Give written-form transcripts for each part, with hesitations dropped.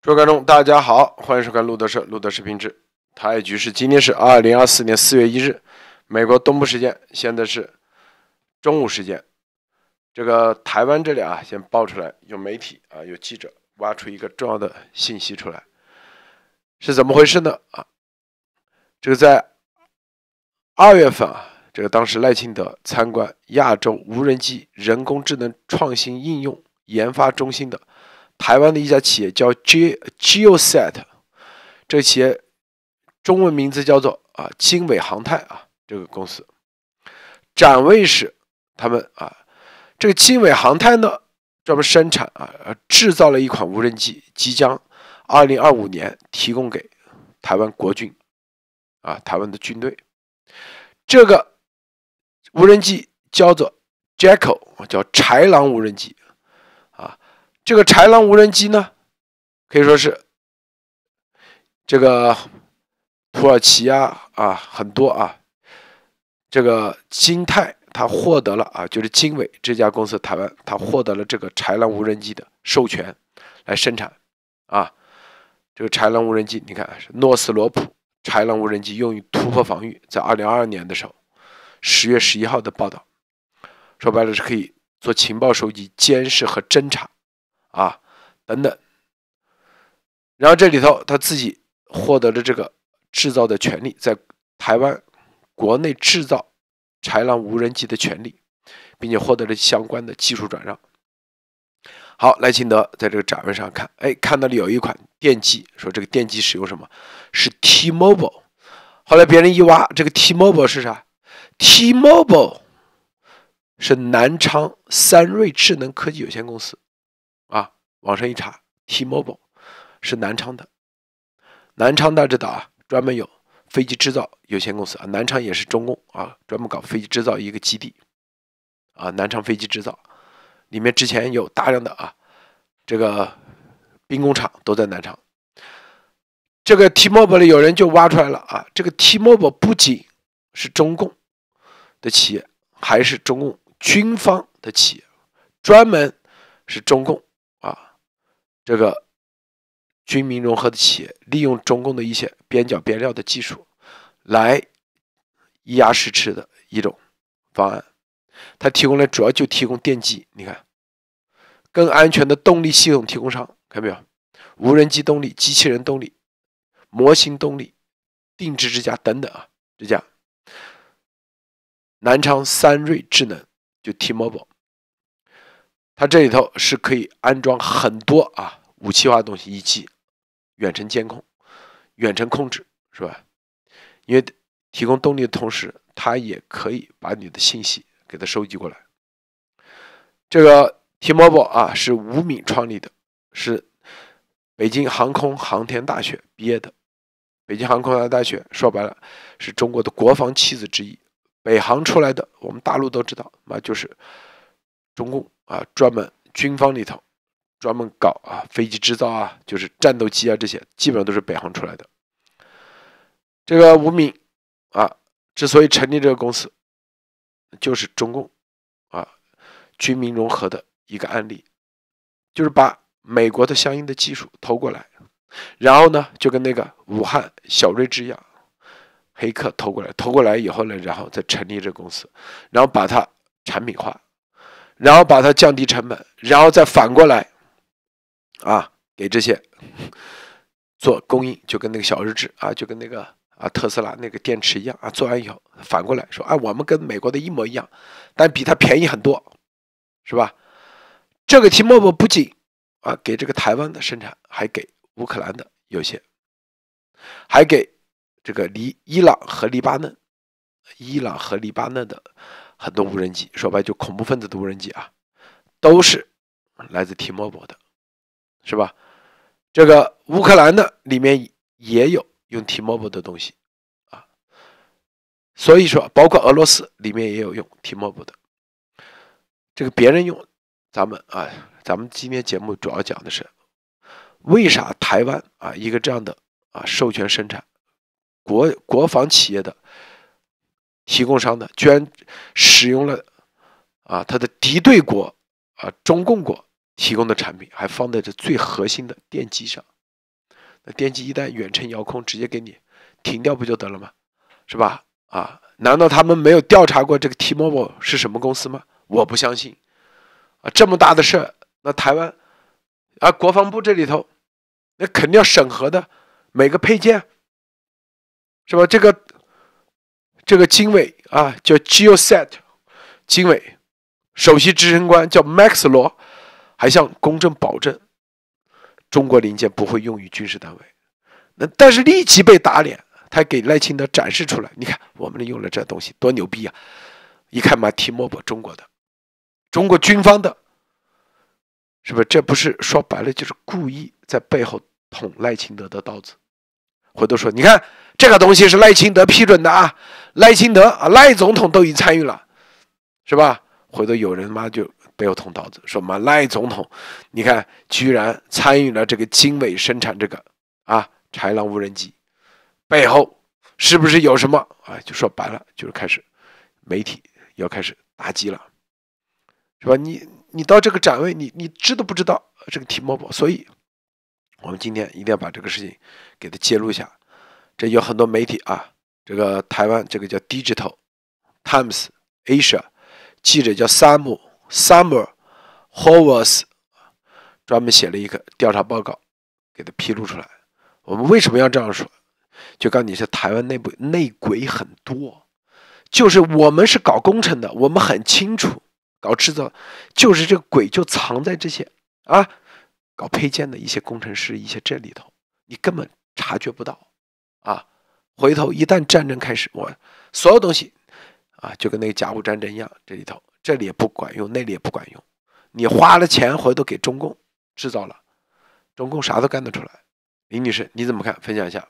诸位观众，大家好，欢迎收看路德社路德视频志。台海局势，今天是2024年4月1日，美国东部时间，现在是中午时间。这个台湾这里先爆出来，有媒体有记者挖出一个重要的信息出来，是怎么回事呢？这个在2月份这个当时赖清德参观亚洲无人机人工智能创新应用研发中心的台湾的一家企业叫 GeoSat， 这个企业中文名字叫做经纬航太这个公司展位时，他们这个经纬航太呢专门生产制造了一款无人机，即将2025年提供给台湾国军台湾的军队。这个无人机叫做 Jackal， 叫豺狼无人机这个豺狼无人机呢，可以说是这个土耳其很多这个金泰他获得了就是经纬这家公司台湾，他获得了这个豺狼无人机的授权来生产这个豺狼无人机，你看是诺斯罗普豺狼无人机用于突破防御，在2022年的时候10月11号的报道，说白了是可以做情报收集、监视和侦查等等。然后这里头他自己获得了这个制造的权利，在台湾国内制造豺狼无人机的权利，并且获得了相关的技术转让。好，赖清德在这个展位上看到了有一款电机，说这个电机使用什么？是 T-Mobile。后来别人一挖，这个 T-Mobile 是啥？ T-Mobile 是南昌三瑞智能科技有限公司网上一查 T-Mobile 是南昌的。南昌大家知道专门有飞机制造有限公司南昌也是中共专门搞飞机制造一个基地南昌飞机制造里面之前有大量的这个兵工厂都在南昌。这个 T-Mobile 里有人就挖出来了这个 T-Mobile 不仅是中共的企业，还是中共军方的企业，专门是中共这个军民融合的企业，利用中共的一些边角边料的技术来以压实吃的一种方案。它提供了主要就提供电机，你看更安全的动力系统提供商，看没有？无人机动力、机器人动力、模型动力、定制支架等等支架。南昌三瑞智能就 T-Mobile， 它这里头是可以安装很多武器化的东西，以及远程监控、远程控制，是吧？因为提供动力的同时，它也可以把你的信息给它收集过来。这个 T-Mobile 是吴敏创立的，是北京航空航天大学毕业的。北京航空航天大学说白了是中国的国防七子之一，北航出来的，我们大陆都知道就是中共专门军方里头专门搞飞机制造就是战斗机这些基本上都是北航出来的。这个吴敏之所以成立这个公司，就是中共军民融合的一个案例，就是把美国的相应的技术偷过来，然后呢就跟那个武汉小瑞智一样，黑客偷过来以后呢，然后再成立这个公司，然后把它产品化，然后把它降低成本，然后再反过来给这些做供应，就跟那个小日智就跟那个特斯拉那个电池一样做完以后反过来说我们跟美国的一模一样，但比它便宜很多，是吧？这个 T-Mobile 不仅给这个台湾的生产，还给乌克兰的有些，还给这个伊朗和黎巴嫩的很多无人机，说白就恐怖分子的无人机都是来自 T-Mobile 的，是吧？这个乌克兰的里面也有用 T-Mobile 的东西所以说包括俄罗斯里面也有用 T-Mobile 的。这个别人用，咱们今天节目主要讲的是为啥台湾一个这样的授权生产国防企业的提供商的，居然使用了他的敌对国中共国提供的产品，还放在这最核心的电机上那电击一旦远程遥控，直接给你停掉不就得了吗？是吧？啊，难道他们没有调查过这个 T-Mobile 是什么公司吗？我不相信啊，这么大的事儿，那台湾啊，国防部这里头，那肯定要审核的每个配件，是吧？这个经纬啊，叫 GeoSat 经纬首席执行官叫 Max 罗，还向公众保证，中国零件不会用于军事单位。那但是立即被打脸，他给赖清德展示出来，你看我们用了这东西多牛逼啊！一看嘛 ，T-Mobile 中国的，中国军方的，是不是？这不是说白了就是故意在背后捅赖清德的刀子。回头说，你看这个东西是赖清德批准的啊，赖清德啊，赖总统都已经参与了，是吧？回头有人妈就背后捅刀子，说嘛赖总统，你看居然参与了这个经纬生产这个啊豺狼无人机，背后是不是有什么啊？就说白了就是开始媒体要开始打击了，是吧？你到这个展位，你知都不知道这个 T-Mobile， 所以我们今天一定要把这个事情给它揭露一下。这有很多媒体啊，这个台湾这个叫 Digital Times Asia 记者叫 Summer Horvath， 专门写了一个调查报告，给它披露出来。我们为什么要这样说？就告诉你是台湾内部内鬼很多，就是我们是搞工程的，我们很清楚，搞制造就是这个鬼就藏在这些啊。搞配件的一些工程师，一些这里头，你根本察觉不到啊！回头一旦战争开始，我所有东西啊，就跟那个甲午战争一样，这里头这里也不管用，那里也不管用，你花了钱回头给中共制造了，中共啥都干得出来。林女士，你怎么看？分享一下。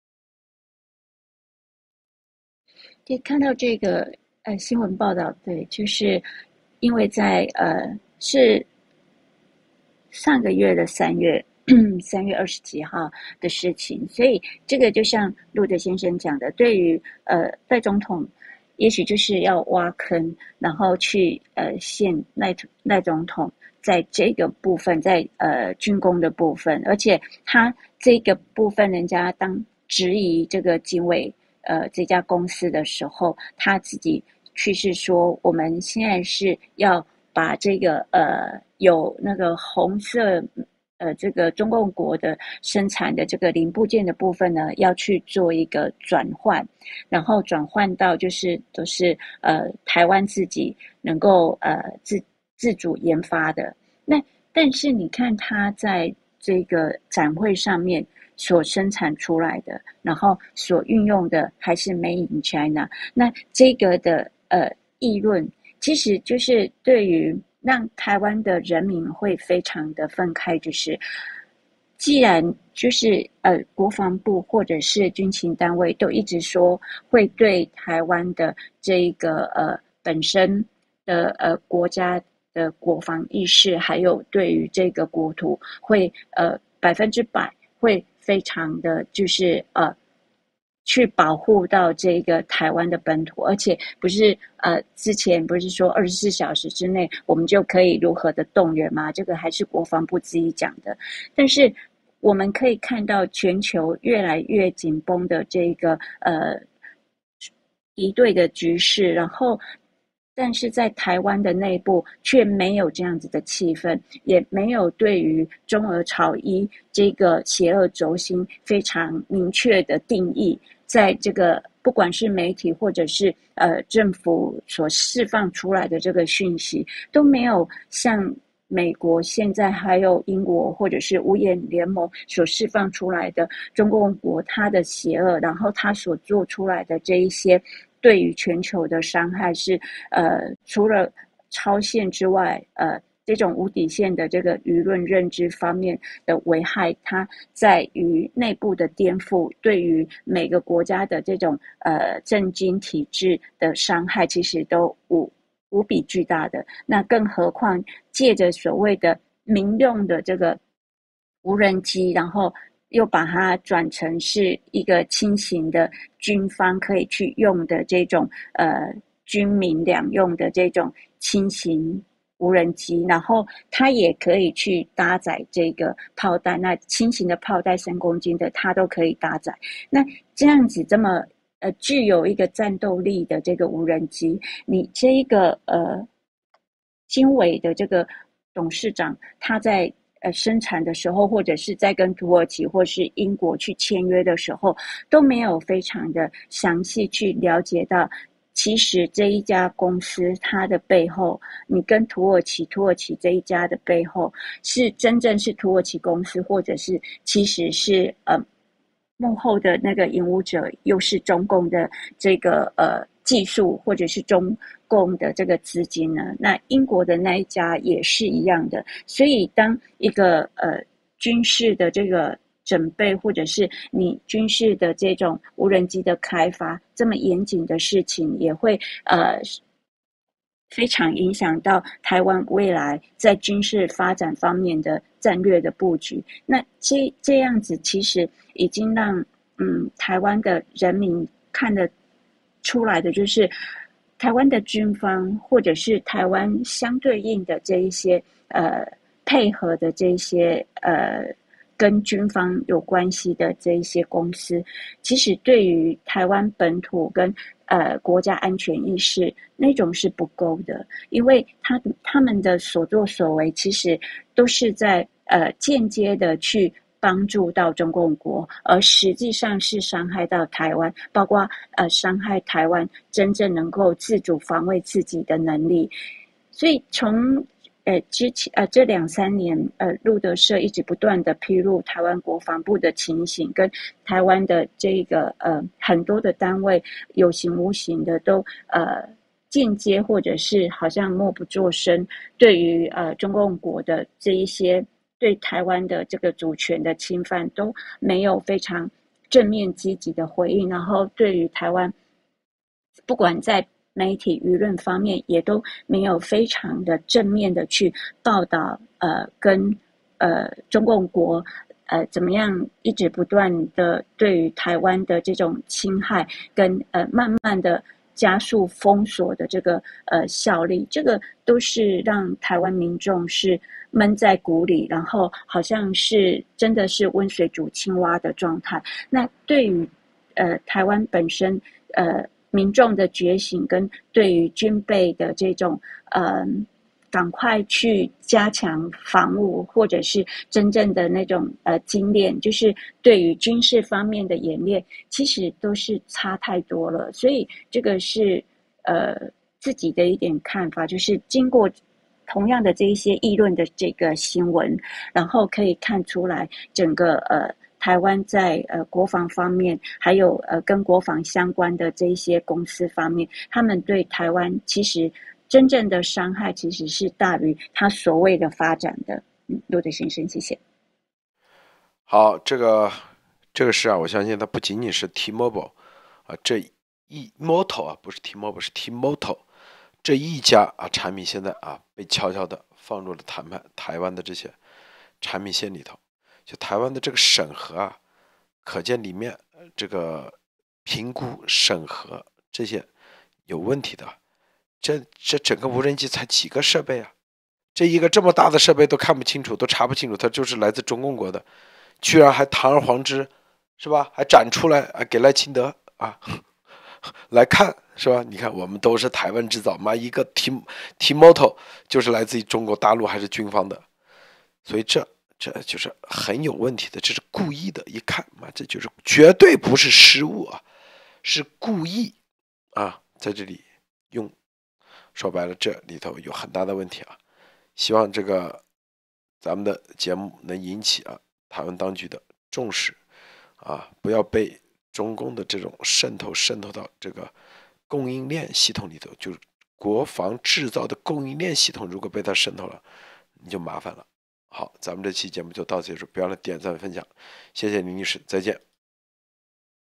对，看到这个新闻报道，对，就是因为在是上个月的3月20几号的事情，所以这个就像路德先生讲的，对于赖总统，也许就是要挖坑，然后去陷赖总统在这个部分，在军工的部分，而且他这个部分人家当质疑这个经纬这家公司的时候，他自己去是说，我们现在是要把这个有那个红色这个中共国的生产的这个零部件的部分呢，要去做一个转换，然后转换到就是都是台湾自己能够自主研发的。那但是你看它在这个展会上面所生产出来的，然后所运用的还是 Made in China， 那这个的议论其实就是对于让台湾的人民会非常的愤慨，就是既然就是国防部或者是军情单位都一直说会对台湾的这一个本身的国家的国防意识，还有对于这个国土会100%会非常的就是去保护到这个台湾的本土，而且不是之前不是说24小时之内我们就可以如何的动员吗？这个还是国防部自己讲的。但是我们可以看到全球越来越紧绷的这个敌对的局势，然后但是在台湾的内部却没有这样子的气氛，也没有对于中俄朝一这个邪恶轴心非常明确的定义，在这个不管是媒体或者是政府所释放出来的这个讯息，都没有像美国现在还有英国或者是五眼联盟所释放出来的中共国它的邪恶，然后它所做出来的这一些对于全球的伤害是除了超限之外，这种无底线的这个舆论认知方面的危害，它在于内部的颠覆，对于每个国家的这种政经体制的伤害，其实都无比巨大的。那更何况借着所谓的民用的这个无人机，然后又把它转成是一个轻型的军方可以去用的这种军民两用的这种轻型无人机，然后它也可以去搭载这个炮弹，那轻型的炮弹3公斤的它都可以搭载。那这样子这么具有一个战斗力的这个无人机，你这一个经纬的这个董事长，他在生产的时候，或者是在跟土耳其或是英国去签约的时候，都没有非常的详细去了解到，其实这一家公司它的背后，你跟土耳其这一家的背后，是真正是土耳其公司，或者是其实是幕后的那个引武者又是中共的这个技术，或者是中共的这个资金呢？那英国的那一家也是一样的。所以当一个军事的这个准备，或者是你军事的这种无人机的开发这么严谨的事情，也会非常影响到台湾未来在军事发展方面的战略的布局。那这样子其实已经让台湾的人民看得出来的，就是台湾的军方或者是台湾相对应的这一些配合的这一些跟军方有关系的这一些公司，其实对于台湾本土跟国家安全意识那种是不够的，因为他们的所作所为其实都是在间接的去帮助到中共国，而实际上是伤害到台湾，包括伤害台湾真正能够自主防卫自己的能力。所以从之前这2-3年路德社一直不断的披露台湾国防部的情形，跟台湾的这个很多的单位有形无形的都间接或者是好像默不作声，对于中共国的这一些对台湾的这个主权的侵犯都没有非常正面积极的回应，然后对于台湾不管在媒体舆论方面也都没有非常的正面的去报道跟中共国怎么样一直不断的对于台湾的这种侵害跟慢慢的加速封锁的这个效力，这个都是让台湾民众是闷在鼓里，然后好像是真的是温水煮青蛙的状态。那对于台湾本身民众的觉醒跟对于军备的这种赶快去加强防务，或者是真正的那种精炼，就是对于军事方面的演练，其实都是差太多了。所以这个是自己的一点看法，就是经过同样的这一些议论的这个新闻，然后可以看出来整个台湾在国防方面，还有跟国防相关的这一些公司方面，他们对台湾其实真正的伤害其实是大于他所谓的发展的。路德先生，谢谢。 好，这个事啊，我相信它不仅仅是 T-Mobile 啊，Moto 啊，不是 T-Mobile，是 T-Moto 这一家啊产品现在啊被悄悄的放入了台湾的这些产品线里头。就台湾的这个审核啊，可见里面这个评估审核这些有问题的。这整个无人机才几个设备啊，这一个这么大的设备都看不清楚，都查不清楚，它就是来自中共国的，居然还堂而皇之，是吧？还展出来啊，给赖清德啊来看，是吧？你看我们都是台湾制造嘛，一个 T-Moto 就是来自于中国大陆还是军方的，所以这就是很有问题的，这是故意的，一看嘛，这就是绝对不是失误啊，是故意啊，在这里用，说白了这里头有很大的问题啊。希望这个咱们的节目能引起台湾当局的重视啊，不要被中共的这种渗透到这个供应链系统里头，就是国防制造的供应链系统，如果被它渗透了，你就麻烦了。好，咱们这期节目就到此结束，不要忘了点赞分享，谢谢林女士，再见。